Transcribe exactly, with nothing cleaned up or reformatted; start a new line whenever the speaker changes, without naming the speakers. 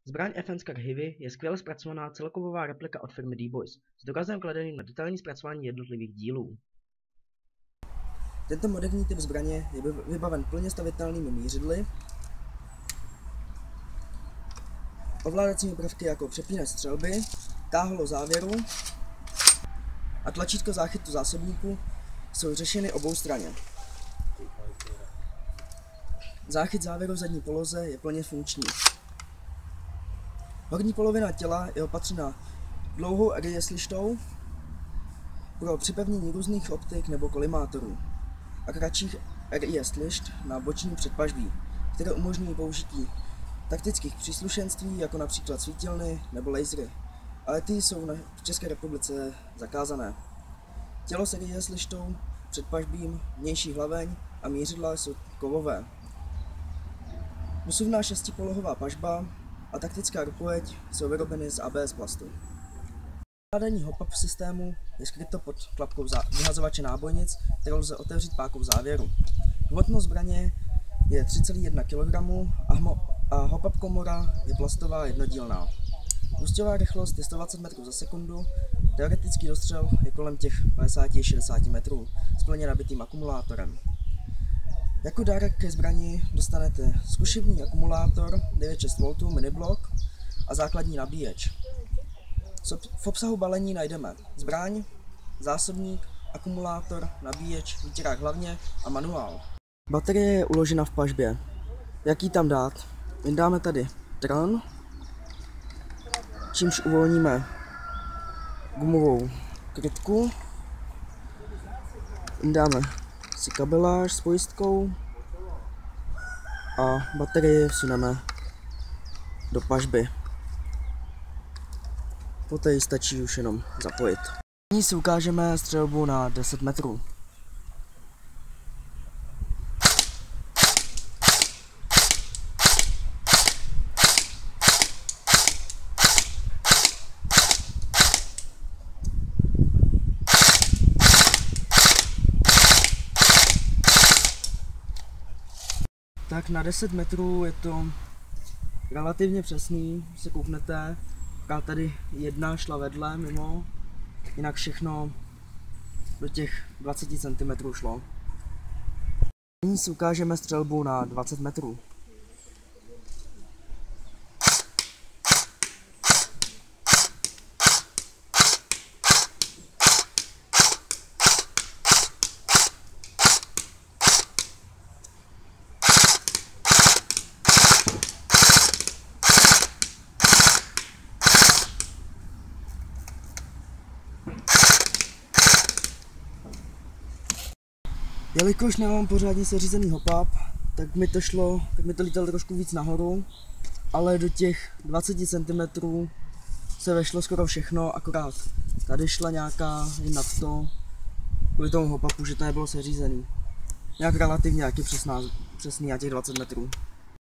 Zbraň F N Scar Heavy je skvěle zpracovaná celokovová replika od firmy D-Boys s důrazem kladeným na detailní zpracování jednotlivých dílů.
Tento moderní typ zbraně je vybaven plně stavitelnými mířidly, ovládacími prvky jako přepínač střelby, táhlo závěru a tlačítko záchytu zásobníku jsou řešeny oboustranně. Záchyt závěru v zadní poloze je plně funkční. Horní polovina těla je opatřena dlouhou R I S lištou pro připevnění různých optik nebo kolimátorů a kratších R I S lišt na boční předpažbí, které umožňují použití taktických příslušenství, jako například svítilny nebo lasery, ale ty jsou v České republice zakázané. Tělo s R I S lištou, předpažbím, vnější hlaveň a mířidla jsou kovové. Usuvná šestipolohová pažba a taktická rukojeť jsou vyrobeny z A B S plastu. Ovládání hop-up systému je skryto pod klapkou vyhazovače nábojnic, kterou lze otevřít pákou závěru. Hmotnost zbraně je tři celá jedna kilogramu a, a hop-up komora je plastová jednodílná. Ústěvá rychlost je sto dvacet metrů za sekundu, teoretický dostřel je kolem těch padesát až šedesát metrů s plně nabitým akumulátorem. Jako dárek ke zbrani dostanete zkušební akumulátor devět celá šest voltů miniblok a základní nabíječ. V obsahu balení najdeme zbraň, zásobník, akumulátor, nabíječ, výtěrák hlavně a manuál. Baterie je uložena v pažbě. Jak ji tam dát? Dáme tady trn, čímž uvolníme gumovou krytku. Dáme si kabeláž s pojistkou a baterii vsuneme do pažby. Poté ji stačí už jenom zapojit. Nyní si ukážeme střelbu na deset metrů. Tak na deset metrů je to relativně přesný, když se kouknete, tady jedna šla vedle mimo, jinak všechno do těch dvacet centimetrů šlo. Nyní si ukážeme střelbu na dvacet metrů. Jelikož nemám pořádně seřízený hop-up, tak mi to šlo, tak mi to lítalo trošku víc nahoru, ale do těch dvacet centimetrů se vešlo skoro všechno, akorát tady šla nějaká i nad to, kvůli tomu hop-upu, že to nebylo seřízený. Nějak relativně, jak je přesná, přesný na těch dvacet metrů.